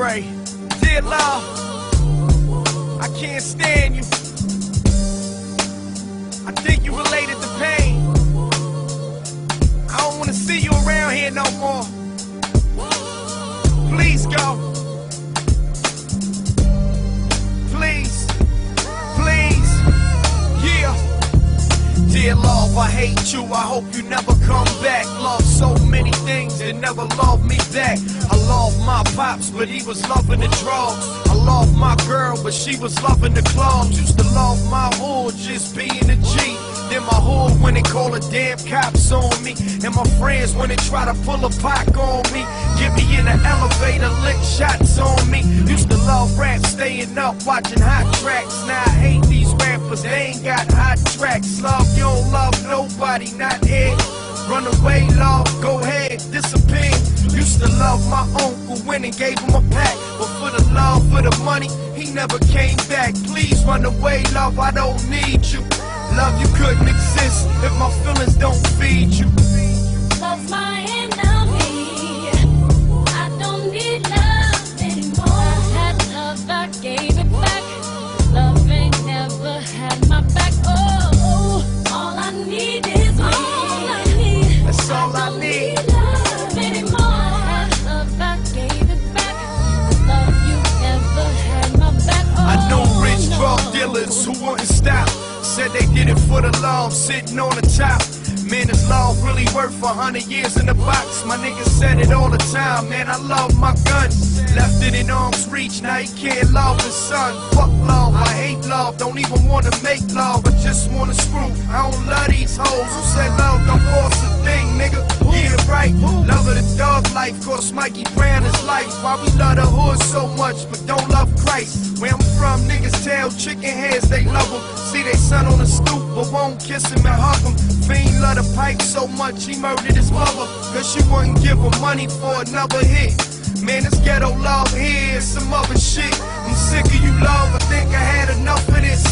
pray. Dear Lord, I can't stand you. I think you related to pain. I don't wanna see you around here no more. Please go. Please, please, yeah. Dear love, I hate you, I hope you never come back. Love so many things and never loved me back. I love my pops, but he was loving the drugs. I love my girl, but she was loving the clubs. Used to love my hood, just being a G. Then my hood when they call the damn cops on me. And my friends when they try to pull a pack on me. Get me in the elevator, lick shots on me. Used to love rap, staying up, watching hot tracks. Now I hate these rappers, they ain't got hot tracks. Love, you don't love nobody, not here. Run away, love, go ahead, disappear. Used to love my uncle when he gave him a pack. But for the love, for the money, he never came back. Please run away, love, I don't need you. Love, you couldn't exist if my feelings don't feed you. Love's my enemy. I don't need love anymore. I had love, I gave it back. Love ain't never had my back. Oh, all I need is me. All I need. That's all I need. Need love anymore. I had love, I gave it back. Love, you never had my back. Oh, I know rich no. drug dealers who wouldn't stop. Said they did it for the love, sitting on the top. Man, this love really worth 100 years in the box. My niggas said it all the time, man, I love my gun. Left it in arm's reach, now he can't love his son. Fuck love, I hate love, don't even wanna make love. I just wanna screw, I don't love these hoes who said love don't cost a thing, nigga. Get it right, love of the dog life, cost Mikey Brown his life. Why we love the hood so much, but don't love Christ? Where I'm from, niggas tell chicken heads they love him. See they son on the stoop, but won't kiss him and hug him. Fiend love the pipe so much he murdered his mother, cause she wouldn't give him money for another hit. Man, this ghetto love here is some other shit. I'm sick of you, love, I think I had enough of this.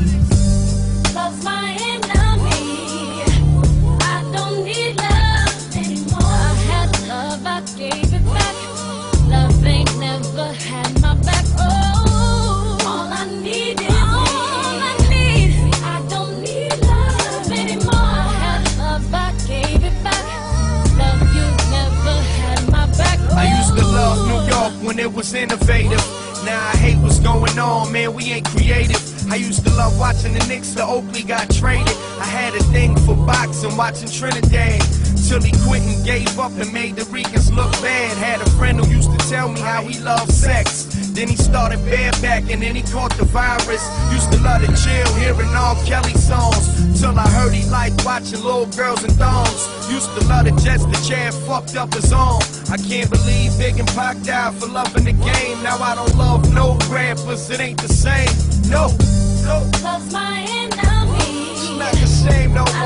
Love's my enemy. I don't need love anymore. I had love, I gave it back. Love ain't never had my back. Oh, all I need is all I need. I don't need love anymore. I had love, I gave it back. Love, you never had my back. Oh, I used to love New York when it was innovative. Now I hate what's going on, man, we ain't creative. I used to love watching the Knicks to Oakley got traded. I had a thing for boxing, watching Trinidad. Till he quit and gave up and made the Ricans look bad. Had a friend who used to tell me how he loved sex. Then he started bareback and then he caught the virus. Used to love to chill hearing all Kelly songs. Till I heard he liked watching little girls in thongs. Used to love the Jets, the Chad fucked up his arm. I can't believe Big and Pac died for loving the game. Now I don't love no rappers, it ain't the same. No, no, love's my enemy. it's not the same no more.